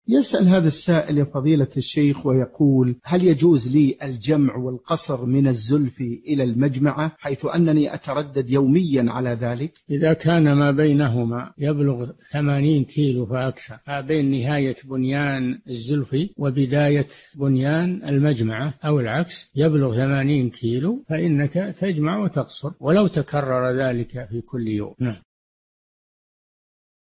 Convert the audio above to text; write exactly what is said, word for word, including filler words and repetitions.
يسأل هذا السائل يا فضيلة الشيخ ويقول: هل يجوز لي الجمع والقصر من الزلفي إلى المجمعة، حيث أنني أتردد يوميا على ذلك؟ إذا كان ما بينهما يبلغ ثمانين كيلو فأكثر، ما بين نهاية بنيان الزلفي وبداية بنيان المجمعة أو العكس يبلغ ثمانين كيلو، فإنك تجمع وتقصر ولو تكرر ذلك في كل يوم. نعم.